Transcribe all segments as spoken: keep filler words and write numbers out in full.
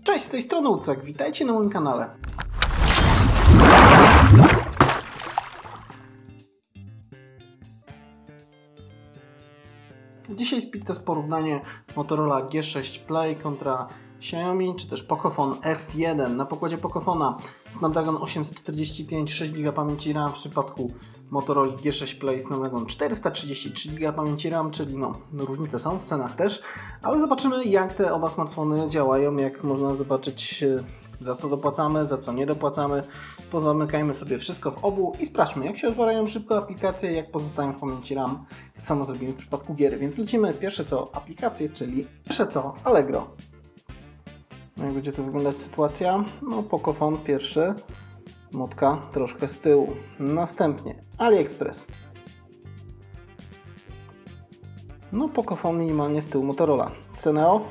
Cześć, z tej strony Ucek, witajcie na moim kanale. Dzisiaj speed test porównanie Motorola G sześć Play kontra Xiaomi, czy też Pocophone F jeden. Na pokładzie Pocofona Snapdragon osiemset czterdzieści pięć, sześć giga pamięci RAM, w przypadku Motorola G sześć Play Snapdragon czterysta trzydzieści trzy giga pamięci RAM, czyli no, różnice są w cenach też, ale zobaczymy, jak te oba smartfony działają, jak można zobaczyć, za co dopłacamy, za co nie dopłacamy. Pozamykajmy sobie wszystko w obu i sprawdźmy, jak się otwierają szybko aplikacje, jak pozostają w pamięci RAM. To samo zrobimy w przypadku gier, więc lecimy pierwsze co aplikacje, czyli pierwsze co Allegro. No jak będzie to wyglądać sytuacja? No Pocophone pierwszy, motka troszkę z tyłu. Następnie AliExpress. No Pocophone minimalnie z tyłu Motorola. Ceneo.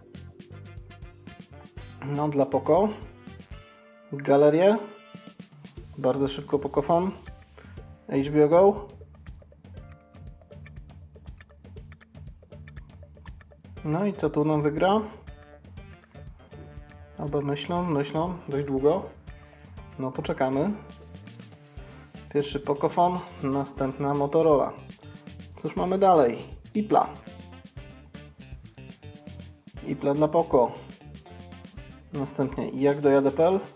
No dla Poco. Galerię. Bardzo szybko Pocophone. H B O Go. No i co tu nam wygra? Oba myślą, myślą dość długo. No poczekamy. Pierwszy Pocophone, następna Motorola. Cóż mamy dalej? Ipla. Ipla dla Poco. Następnie jak dojadę kropka p l.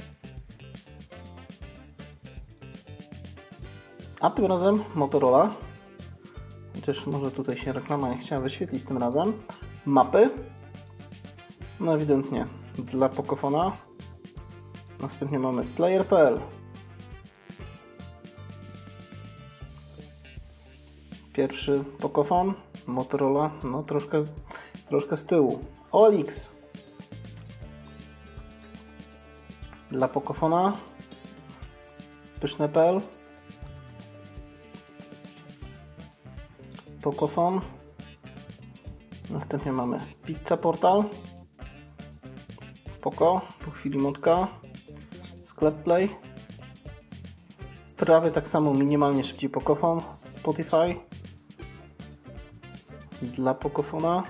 A tym razem Motorola. Chociaż może tutaj się reklama nie chciała wyświetlić tym razem. Mapy. No ewidentnie dla Pocophona. Następnie mamy player kropka p l. Pierwszy Pocophone, Motorola, no troszkę, troszkę z tyłu. O L X. Dla Pocophona. Pyszne kropka p l. Pocophone. Następnie mamy Pizza Portal. Poco, po chwili motka. Sklep Play. Prawie tak samo, minimalnie szybciej Pocophone. Spotify. Dla Pocophona.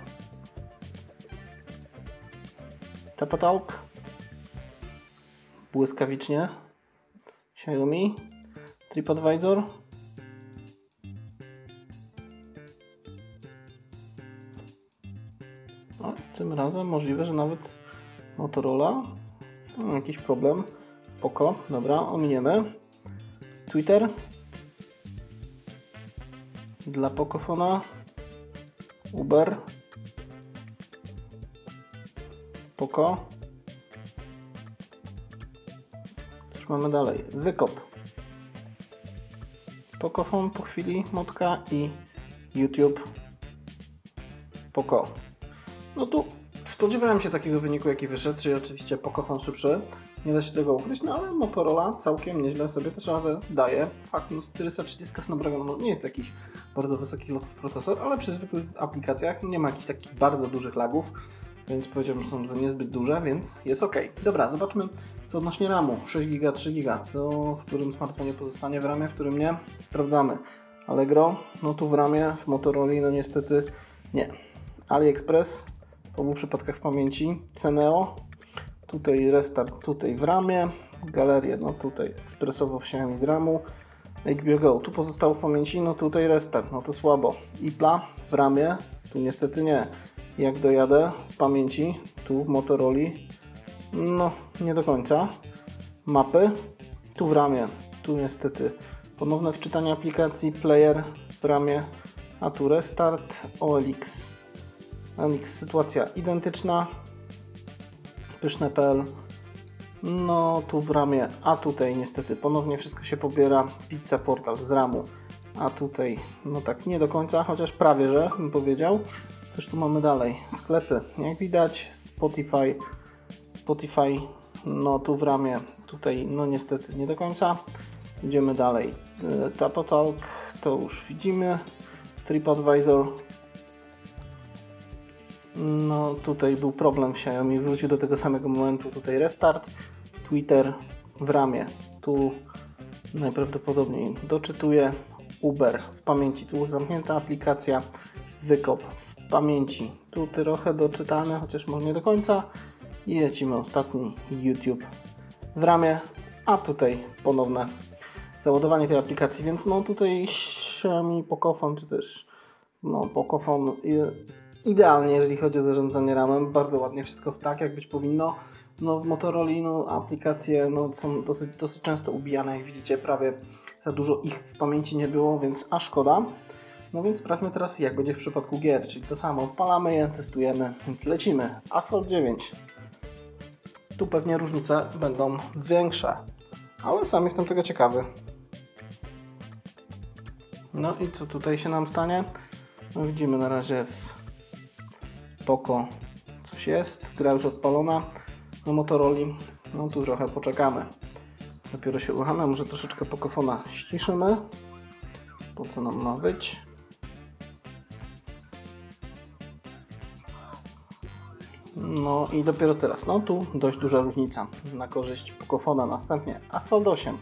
Tapatalk. Błyskawicznie. Xiaomi. TripAdvisor. No, tym razem możliwe, że nawet Motorola. No, jakiś problem. Poco. Dobra, ominiemy. Twitter. Dla Pocophona. Uber. Poco. Cóż mamy dalej? Wykop. Pocophone po chwili, motka i YouTube. Poco. No tu spodziewałem się takiego wyniku, jaki wyszedł, czyli oczywiście Pocophone szybszy. Nie da się tego ukryć, no ale Motorola całkiem nieźle sobie też radę daje. Fakt, no czterysta trzydzieści Snapdragon no, nie jest jakiś bardzo wysokich lotów procesor, ale przy zwykłych aplikacjach nie ma jakichś takich bardzo dużych lagów, więc powiedziałbym, że są za niezbyt duże, więc jest ok. Dobra, zobaczmy co odnośnie ramu. sześć giga, trzy giga, co w którym smartfonie pozostanie w ramie, w którym nie? Sprawdzamy. Allegro, no tu w ramie, w Motorola no niestety nie. AliExpress, w obu przypadkach w pamięci. Ceneo, tutaj restart, tutaj w ramie. Galerię, no tutaj ekspresowo w Xiaomi z ramu. H B O Go, tu pozostało w pamięci, no tutaj restart, no to słabo. Ipla w ramie, tu niestety nie. Jak dojadę w pamięci, tu w Motorola, no nie do końca. Mapy, tu w ramie, tu niestety ponowne wczytanie aplikacji, player w ramie, a tu restart. O L X. O L X sytuacja identyczna. Pyszne kropka p l. No tu w ramie, a tutaj niestety ponownie wszystko się pobiera. Pizza Portal z ramu, a tutaj no tak nie do końca, chociaż prawie że bym powiedział. Coś tu mamy dalej? Sklepy, jak widać. Spotify. Spotify, no tu w ramie, tutaj no niestety nie do końca. Idziemy dalej. Tapatalk, to już widzimy. TripAdvisor. No tutaj był problem w Xiaomi, wrócił do tego samego momentu, tutaj restart. Twitter w ramie, tu najprawdopodobniej doczytuję. Uber w pamięci, tu zamknięta aplikacja. Wykop w pamięci, tu trochę doczytane, chociaż może nie do końca. I lecimy ostatni YouTube w ramię, a tutaj ponowne załadowanie tej aplikacji, więc no tutaj Xiaomi Pocophone, czy też no Pocophone idealnie, jeżeli chodzi o zarządzanie ramem, bardzo ładnie wszystko tak, jak być powinno. No w Motorola no, aplikacje no, są dosyć, dosyć często ubijane, jak widzicie, prawie za dużo ich w pamięci nie było, więc a szkoda. No więc sprawdźmy teraz, jak będzie w przypadku gier, czyli to samo, odpalamy je, testujemy, więc lecimy. Asphalt dziewięć. Tu pewnie różnice będą większe, ale sam jestem tego ciekawy. No i co tutaj się nam stanie? No widzimy na razie w Poco coś jest, gra już odpalona na Motorola. No tu trochę poczekamy. Dopiero się uruchamia, może troszeczkę Pocofona ściszymy. Po co nam ma być? No i dopiero teraz, no tu dość duża różnica na korzyść Pocofona. Następnie Asphalt osiem.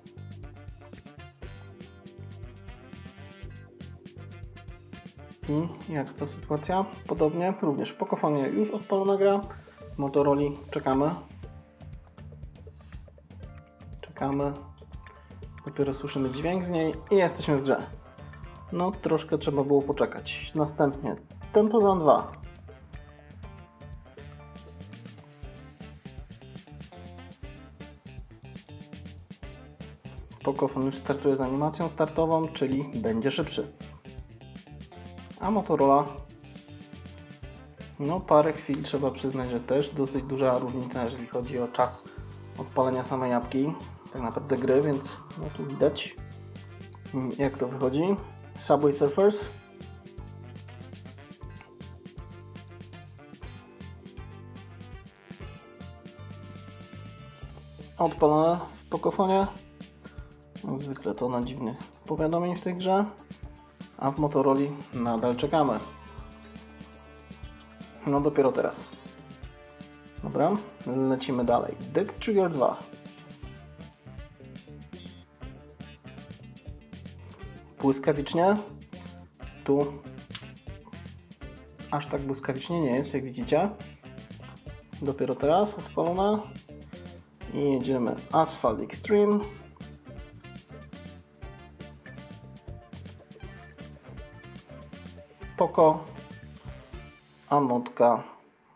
I jak to sytuacja? Podobnie, również w Pocofonie już odpalona gra. W Motorola czekamy. Czekamy. Dopiero słyszymy dźwięk z niej i jesteśmy w grze. No troszkę trzeba było poczekać. Następnie Temple Run dwa. Pocophone już startuje z animacją startową, czyli będzie szybszy. A Motorola, no parę chwil trzeba przyznać, że też dosyć duża różnica, jeżeli chodzi o czas odpalenia samej apki, tak naprawdę gry, więc no tu widać jak to wychodzi. Subway Surfers. Odpalone w Pocophonie. Jak zwykle to na dziwnych powiadomień w tej grze. A w Motorola nadal czekamy. No dopiero teraz. Dobra, lecimy dalej. Dead Trigger dwa. Błyskawicznie. Tu aż tak błyskawicznie nie jest, jak widzicie. Dopiero teraz odpalona. I jedziemy Asphalt Extreme. Poco, a motka,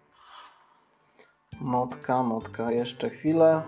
motka, motka, jeszcze chwilę,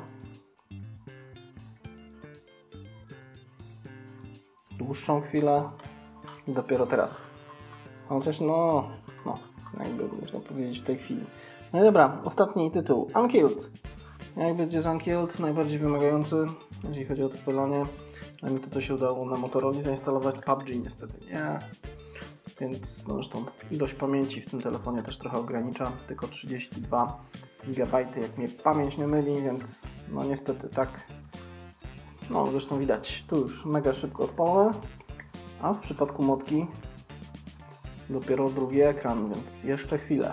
dłuższą chwilę, dopiero teraz, chociaż no, no, jakby można powiedzieć w tej chwili. No i dobra, ostatni tytuł, Unkilled. Jak będzie z Unkilled, najbardziej wymagający, jeżeli chodzi o odpalanie, a mi to co się udało na Motorola zainstalować, P U B G niestety nie. Więc no zresztą ilość pamięci w tym telefonie też trochę ogranicza, tylko trzydzieści dwa gigabajty, jak mnie pamięć nie myli, więc no niestety tak. No zresztą widać, tu już mega szybko odpalone, a w przypadku motki dopiero drugi ekran, więc jeszcze chwilę.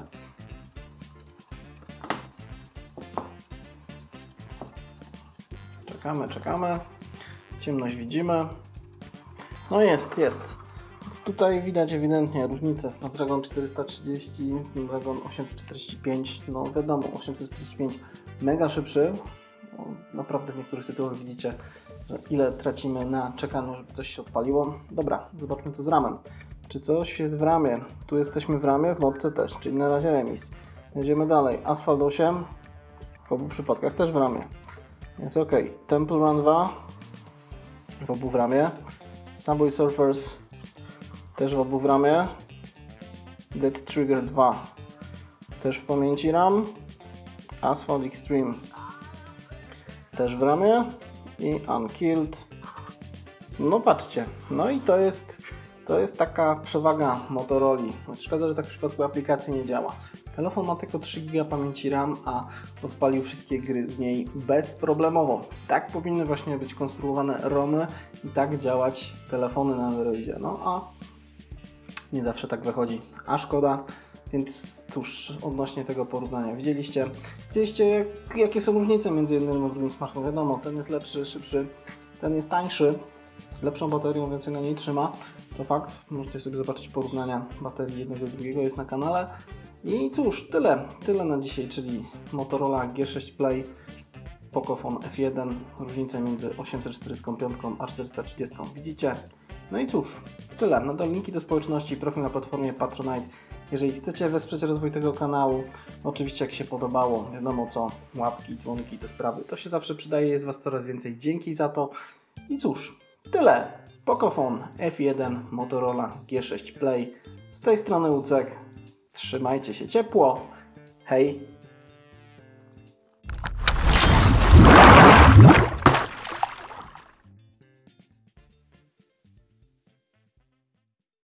Czekamy, czekamy, ciemność widzimy, no jest, jest. Więc tutaj widać ewidentnie różnicę. Snapdragon czterysta trzydzieści, Snapdragon osiemset czterdzieści pięć, no wiadomo, osiemset czterdzieści pięć mega szybszy. No, naprawdę w niektórych tytułach widzicie, że ile tracimy na czekaniu, żeby coś się odpaliło. Dobra, zobaczmy co z ramem. Czy coś jest w ramie? Tu jesteśmy w ramie, w modce też, czyli na razie remis. Jedziemy dalej. Asphalt osiem, w obu przypadkach też w ramie. Więc ok. Temple Run dwa, w obu w ramie. Subway Surfers też w obu w ramie. Dead Trigger dwa też w pamięci RAM. Asphalt Extreme też w ramie. I Unkilled. No patrzcie, no i to jest, to jest taka przewaga Motorola. Szkoda, że tak w przypadku aplikacji nie działa. Telefon ma tylko trzy giga pamięci RAM, a odpalił wszystkie gry z niej bezproblemowo. Tak powinny właśnie być konstruowane romy i tak działać telefony na Androidzie. No a nie zawsze tak wychodzi, a szkoda. Więc cóż, odnośnie tego porównania, widzieliście, widzieliście jak, jakie są różnice między jednym a drugim smartfonem. Wiadomo, ten jest lepszy, szybszy, ten jest tańszy, z lepszą baterią, więcej na niej trzyma. To fakt, możecie sobie zobaczyć porównania baterii jednego i drugiego, jest na kanale. I cóż, tyle. Tyle na dzisiaj, czyli Motorola G sześć Play, Pocophone F jeden, różnica między osiemset czterdzieści pięć a czterysta trzydzieści. Widzicie? No i cóż, tyle. Nadal linki do społeczności, profil na platformie Patronite. Jeżeli chcecie wesprzeć rozwój tego kanału, oczywiście jak się podobało, wiadomo co, łapki, dzwonki, te sprawy, to się zawsze przydaje, jest Was coraz więcej. Dzięki za to. I cóż, tyle. Pocophone F jeden, Motorola G sześć Play. Z tej strony Łucek. Trzymajcie się ciepło. Hej!